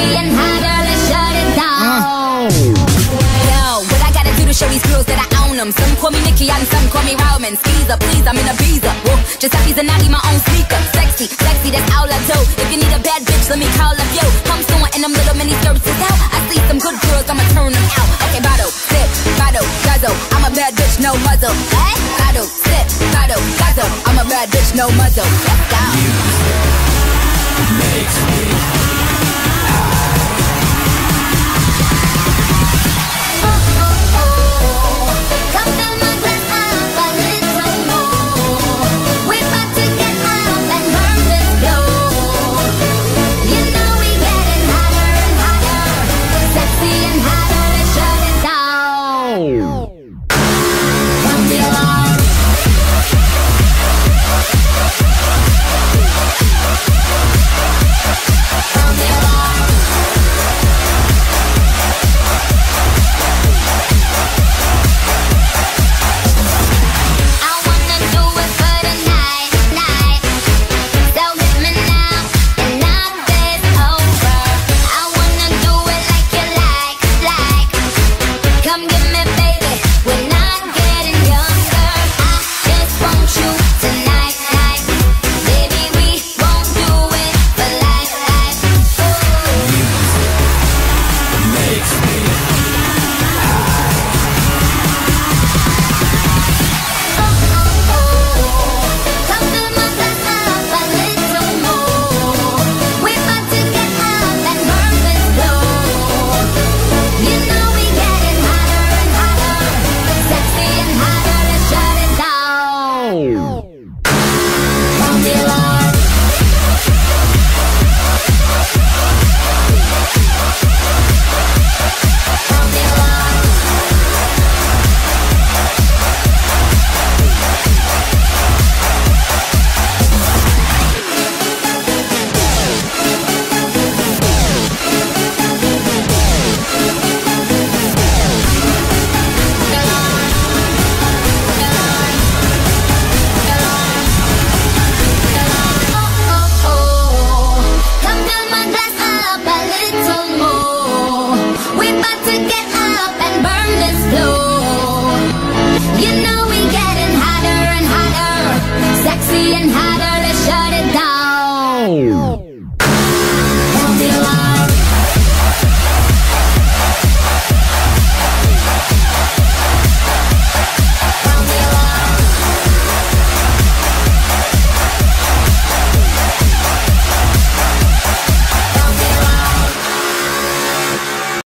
Sexy and hotter, let's shut it down. Yo, what I gotta do to show these girls that I own them? Some call me Nicki and some call me Roman. Skeezer, please, I'm in a visa. Whoa, Giuseppe's and Natty, my own sneaker. Sexy, sexy, that's all I do. If you need a bad bitch, let me call up you. Come soon and them little mini skirts is out. I see some good girls, I'ma turn them out. Okay, bottle, sip, bottle, guzzle. I'm a bad bitch, no muzzle. Hey, bottle, sip, bottle, guzzle. I'm a bad bitch, no muzzle. Let's go. Makes me Sexy and hotter.